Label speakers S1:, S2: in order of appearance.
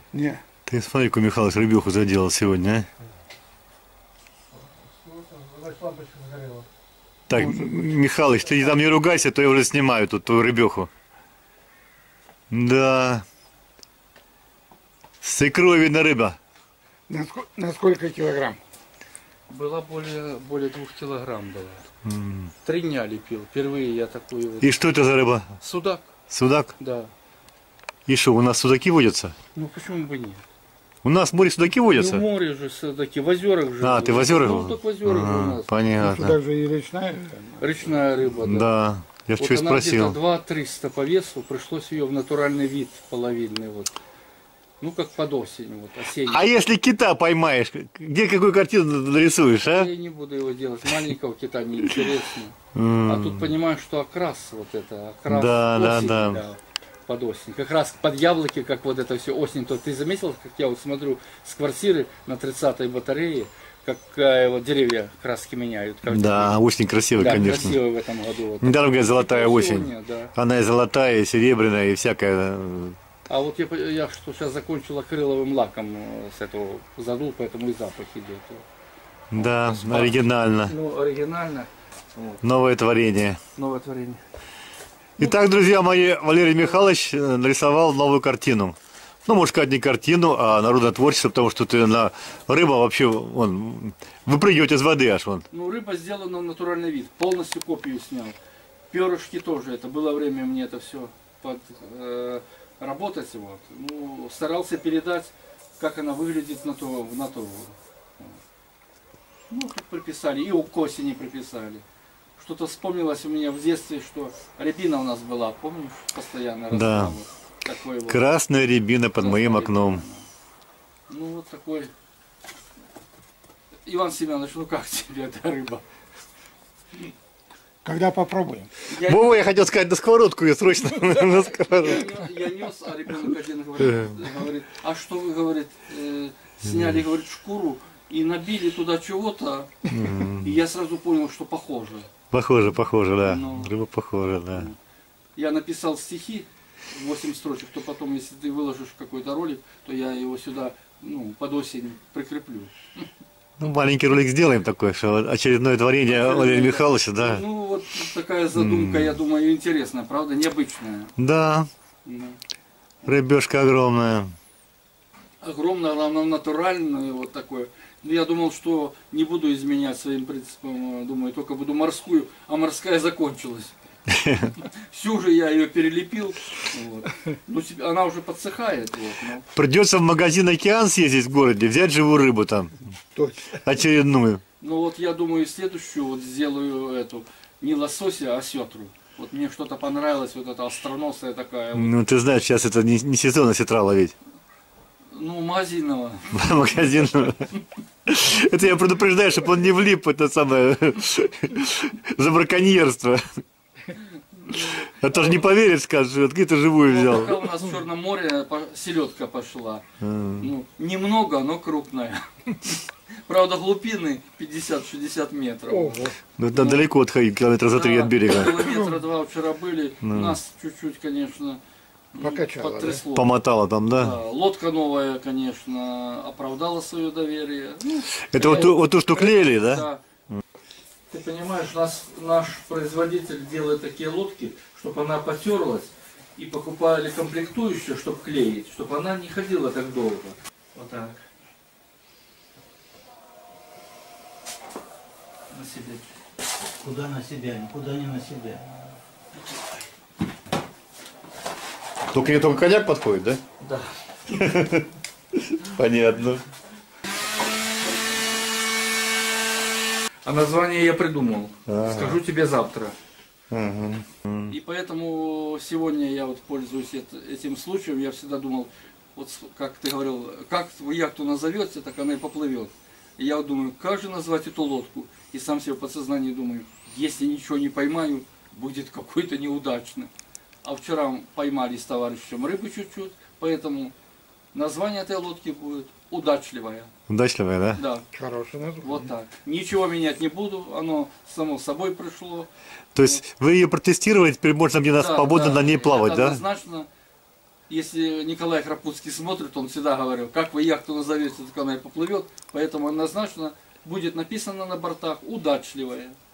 S1: Не.
S2: Ты смотри, какой Михалыч рыбеху заделал сегодня, а? Так, Михалыч, ты там не ругайся, то я уже снимаю тут твою рыбеху. Да. С икрой видно рыба.
S1: На сколько килограмм?
S3: Была более 2 килограмм была. 3 дня лепил. Впервые я такую вот.
S2: И что это за рыба?
S3: Судак.
S2: Судак?
S3: Да.
S2: И что, у нас судаки водятся?
S3: Ну почему бы нет?
S2: У нас в море судаки водятся?
S3: Ну, в море же судаки, в озерах же.
S2: А, ты в озерах?
S3: Ну, только в озерах же у нас.
S2: Понятно.
S1: Сюда же и речная.
S3: Речная рыба, да.
S2: Да, я
S3: Вот
S2: что и
S3: она
S2: спросил.
S3: где-то 2-300 по весу, пришлось ее в натуральный вид половинный вот. Ну как под осень, вот осенний.
S2: А если кита поймаешь, где какую картину нарисуешь, а?
S3: Я не буду его делать, маленького кита неинтересно. А тут понимаешь, что окрас вот это, окрас
S2: Да,
S3: осени,
S2: да.
S3: под осень. Как раз под яблоки, как вот это все осень. То ты заметил, как я вот смотрю с квартиры на 30-й батарее, как вот деревья краски меняют.
S2: Да, осень красивая,
S3: да,
S2: конечно.
S3: красивая в этом году. Вот.
S2: Недаром говорят, золотая
S3: Тепло
S2: осень.
S3: сегодня, да. Она
S2: и золотая, и серебряная, и всякая.
S3: А вот я что сейчас закончил акриловым лаком с этого задул, поэтому и запах идет.
S2: Да,
S3: Вот,
S2: оригинально.
S3: Ну, оригинально. Вот.
S2: Новое творение.
S3: Новое творение.
S2: Итак, друзья мои, Валерий Михайлович нарисовал новую картину. Ну, можно сказать, не картину, а народное творчество, потому что рыба вообще, выпрыгивает из воды аж вон.
S3: Ну, рыба сделана в натуральный вид, полностью копию снял. Перышки тоже, это было время мне это все работать. Вот. Ну, старался передать, как она выглядит в натуру. Ну, как приписали, и к осени приписали. Что-то вспомнилось у меня в детстве, что рябина у нас была, помнишь, постоянно росла.
S2: Да.
S3: Вот, такой вот.
S2: Красная рябина под моим окном.
S3: Ну, вот такой. Иван Семенович, ну как тебе эта рыба?
S1: Когда попробуем?
S2: Вова, я хотел сказать, на сковородку ее срочно. На сковородку.
S3: Я нес, а ребенок один говорит, а что вы, говорит, сняли, говорит, шкуру и набили туда чего-то, и я сразу понял, что похоже.
S2: Похоже, да.
S3: Ну.
S2: Рыба похожа, да.
S3: Я написал стихи, 8 строчек, то потом, если ты выложишь какой-то ролик, то я его сюда, ну, под осень прикреплю.
S2: Ну, маленький ролик сделаем такой, что очередное творение Валерия Михайловича, да.
S3: Ну, вот такая задумка, я думаю, интересная, правда, необычная.
S2: Да,
S3: Да.
S2: рыбешка огромная.
S3: Огромное, главное, натуральное, вот такое. Ну, я думал, что не буду изменять своим принципам, думаю, только буду морскую, а морская закончилась. Всю же я ее перелепил. Вот. Ну, она уже подсыхает. Вот, но...
S2: Придется в магазин «Океан» съездить в городе, взять живую рыбу там.
S1: Точно.
S2: Очередную.
S3: Ну вот я думаю, следующую вот сделаю эту, не лосося, а сетру. Вот мне что-то понравилось, вот эта остроносая такая. Вот.
S2: Ну, ты знаешь, сейчас это не сезон осетра ловить.
S3: Ну, магазинного.
S2: Магазин. Это я предупреждаю, чтобы он не влип в это самое за браконьерство. А то же не поверит, скажет, что ты живую
S3: Вот
S2: взял.
S3: такая у нас в Черном море селедка пошла. Ну, немного, но крупная. Правда, глубины 50-60 метров.
S1: Ого.
S2: Ну, это далеко отходить, километра за 3
S3: Да,
S2: от берега.
S3: Километра 2 вчера были. Нас чуть-чуть, конечно,
S1: Покачало,
S3: потрясло.
S2: Помотала там, да?
S3: Да, лодка новая, конечно, оправдала свое доверие. Ну,
S2: Это вот ту, что клеили, да?
S3: да. Ты понимаешь, наш производитель делает такие лодки, чтобы она потерлась, и покупали комплектующую, чтобы клеить, чтобы она не ходила так долго. Вот так. На себе.
S4: Куда на себя? Никуда не на себя.
S2: Только не только коньяк подходит, да?
S3: Да.
S2: Понятно.
S3: А название я придумал.
S2: Ага.
S3: Скажу тебе завтра.
S2: Ага.
S3: И поэтому сегодня я вот пользуюсь этим случаем. Я всегда думал, вот как ты говорил, как яхту назовете, так она и поплывет. И я вот думаю, как же назвать эту лодку? И сам себе в подсознании думаю, если ничего не поймаю, будет какой-то неудачный. А вчера поймали с товарищем рыбы чуть-чуть, поэтому название этой лодки будет «Удачливая».
S2: Удачливая, да?
S3: Да.
S1: Хорошее название.
S3: Вот так. Ничего менять не буду, оно само собой пришло.
S2: То есть вы ее протестировали, теперь можно где нас
S3: Да,
S2: свободно
S3: да,
S2: на ней плавать,
S3: это
S2: да?
S3: Однозначно. Если Николай Храпутский смотрит, он всегда говорил, как вы яхту назовете, так она и поплывет. Поэтому однозначно будет написано на бортах «удачливая».